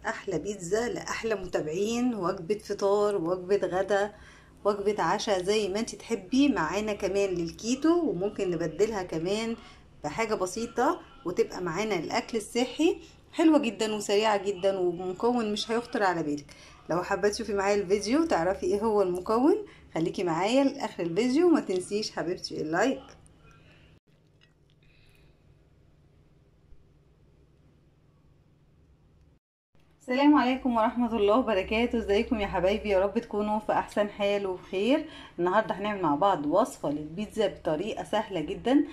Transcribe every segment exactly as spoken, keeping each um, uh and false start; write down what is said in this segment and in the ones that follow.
احلى بيتزا لاحلى متابعين، وجبة فطار وجبة غدا وجبة عشاء زي ما انت تحبي. معانا كمان للكيتو، وممكن نبدلها كمان بحاجة بسيطة وتبقى معانا الاكل الصحي. حلوة جدا وسريعة جدا، ومكون مش هيخطر على بالك. لو حابة تشوفي معايا الفيديو تعرفي ايه هو المكون، خليكي معايا لاخر الفيديو. وما تنسيش حبيبتي اللايك. السلام عليكم ورحمة الله وبركاته. ازيكم يا حبايبي؟ يا رب تكونوا في احسن حال وبخير. النهاردة هنعمل مع بعض وصفة للبيتزا بطريقة سهلة جدا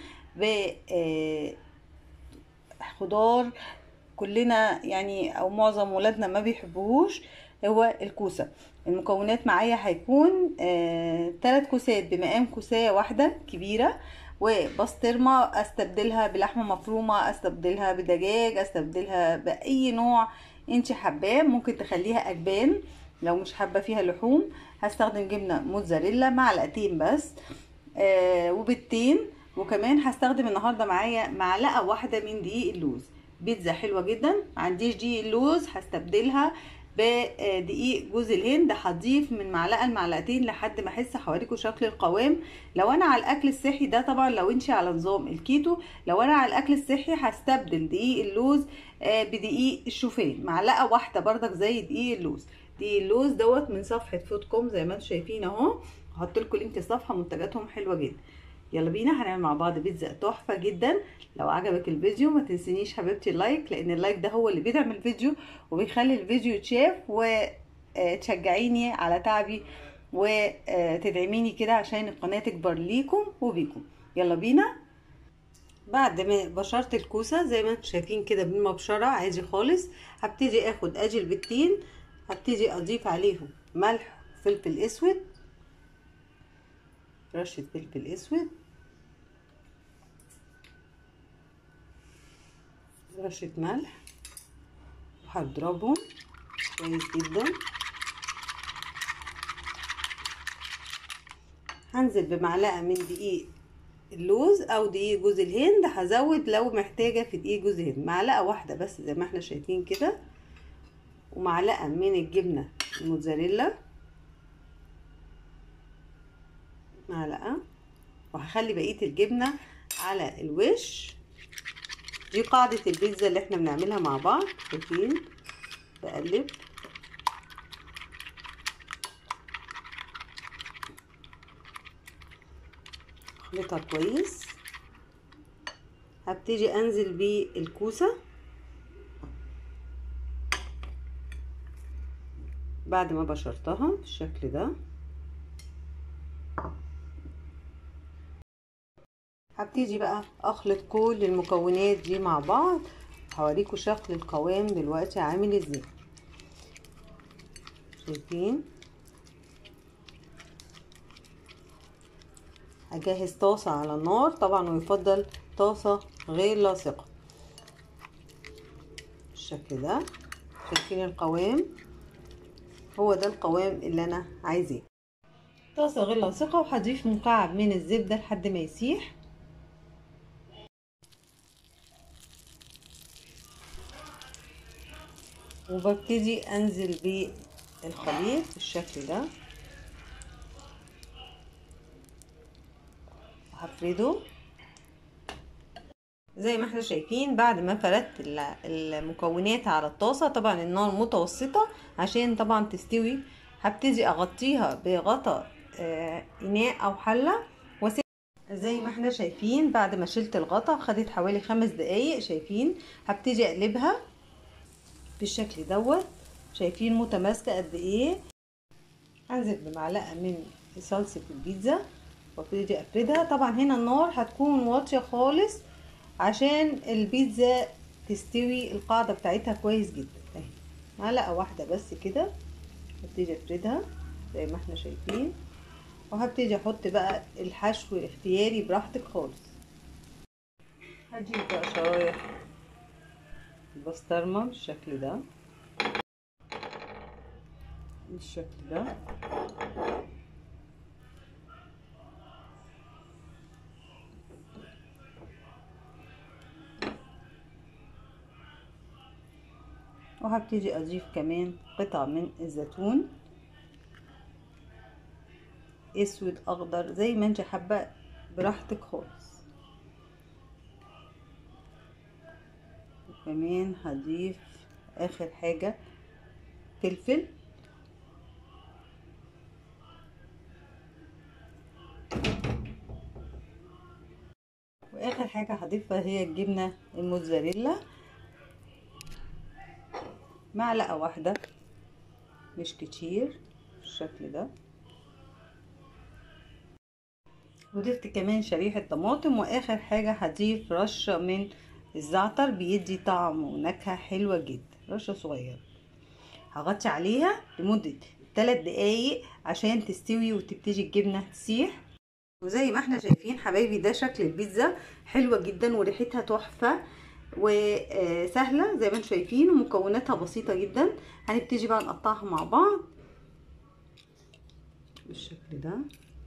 بخضار كلنا يعني او معظم ولادنا ما بيحبوهوش، هو الكوسة. المكونات معايا هيكون آه تلات كوسات بمقام كوساية واحدة كبيرة، وبسطرمة استبدلها بلحمة مفرومة، استبدلها بدجاج، استبدلها باي نوع انت حباه. ممكن تخليها اجبان لو مش حابة فيها لحوم. هستخدم جبنة موتزاريلا معلقتين بس، آه وبيضتين. وكمان هستخدم النهارده معايا معلقه واحده من دقيق اللوز. بيتزا حلوه جدا. معنديش دقيق اللوز هستبدلها بدقيق جوز الهند. هضيف من معلقه لمعلقتين لحد ما احس حواليكوا شكل القوام. لو انا على الاكل الصحي ده طبعا، لو انت على نظام الكيتو، لو انا على الاكل الصحي هستبدل دقيق اللوز بدقيق الشوفان، معلقه واحده بردك زي دقيق اللوز. دقيق اللوز دوت من صفحه فود كوم زي ما انتم شايفين اهو. هحط لكم لينك الصفحه، منتجاتهم حلوه جدا. يلا بينا هنعمل مع بعض بيتزا تحفه جدا. لو عجبك الفيديو ما تنسينيش حبيبتي اللايك، لان اللايك ده هو اللي بيدعم الفيديو وبيخلي الفيديو يتشاف، وتشجعيني على تعبي وتدعميني كده عشان القناه تكبر ليكم وبيكم. يلا بينا. بعد ما بشرت الكوسه زي ما انتم شايفين كده بالمبشره عادي خالص، هبتدي اخد اجي البيضتين، هبتدي اضيف عليهم ملح وفلفل اسود، رشه فلفل اسود، رشه ملح، وهضربهم كويس جدا. هنزل بمعلقه من دقيق اللوز او دقيق جوز الهند. هزود لو محتاجه في دقيق جوز الهند معلقه واحده بس زي ما احنا شايفين كده، ومعلقه من الجبنه الموتزاريلا، معلقه. وهخلي بقيه الجبنه على الوش. دي قاعده البيتزا اللي احنا بنعملها مع بعض. شايفين؟ بقلب اخلطها كويس. هبتدي انزل بالكوسه بعد ما بشرتها بالشكل ده. هبتدي بقى اخلط كل المكونات دي مع بعض. هوريكم شكل القوام دلوقتي عامل ازاي. شايفين؟ هجهز طاسة على النار طبعا، ويفضل طاسة غير لاصقة بالشكل ده. شايفين القوام؟ هو ده القوام اللي انا عايزاه. طاسة غير لاصقة، وهضيف مكعب من الزبدة لحد ما يسيح. وببتدي انزل بالخليط بالشكل ده، هفرده زي ما احنا شايفين. بعد ما فردت المكونات على الطاسة، طبعا النار متوسطة عشان طبعا تستوي، هبتدي اغطيها بغطاء آه اناء او حلة واسيب زي ما احنا شايفين. بعد ما شلت الغطا خدت حوالي خمس دقايق. شايفين؟ هبتدي اقلبها بالشكل دوت. شايفين متماسكة قد ايه؟ هنزل بمعلقة من صلصة البيتزا وابتدي افردها. طبعا هنا النار هتكون واطية خالص عشان البيتزا تستوي القاعدة بتاعتها كويس جدا. اهي معلقة واحدة بس كده. هبتدي افردها زي ما احنا شايفين، وهبتدي احط بقى الحشو اختياري براحتك خالص. هجيب بقى شرايح البسطرمة بالشكل ده، بالشكل ده. وهبتدي اضيف كمان قطع من الزيتون، اسود اخضر زي ما انت حابه براحتك خالص. وكمان هضيف اخر حاجه فلفل، واخر حاجه هضيفها هي الجبنه الموتزاريلا، معلقه واحده مش كتير بالشكل ده. وضفت كمان شريحه طماطم، واخر حاجه هضيف رشه من الزعتر بيدي طعم ونكهه حلوه جدا، رشه صغيره. هغطي عليها لمده ثلاث دقايق عشان تستوي وتبتدي الجبنه تسيح. وزي ما احنا شايفين حبايبي ده شكل البيتزا، حلوه جدا وريحتها تحفه وسهله زي ما انتم شايفين، ومكوناتها بسيطه جدا. هنبتدي بقى نقطعها مع بعض بالشكل ده.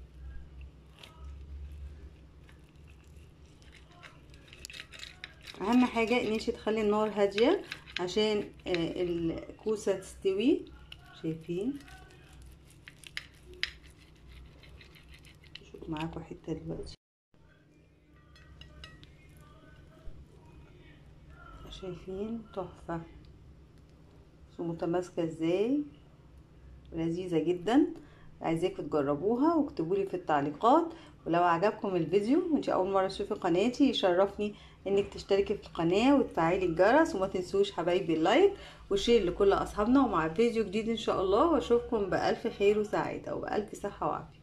اهم حاجه ان انت تخلي النار هاديه عشان الكوسه تستوي. شايفين شوف معاكم حته دلوقتي، شايفين تحفه ومتماسكه ازاي، لذيذه جدا. عايزاكم تجربوها واكتبوا لي في التعليقات. ولو عجبكم الفيديو وانت اول مره تشوفي قناتي يشرفني انك تشتركي في القناه وتفعلي الجرس، وما تنسوش حبايبي اللايك والشير لكل اصحابنا. ومع فيديو جديد ان شاء الله، واشوفكم بالف خير وسعاده وبالف صحه وعافيه.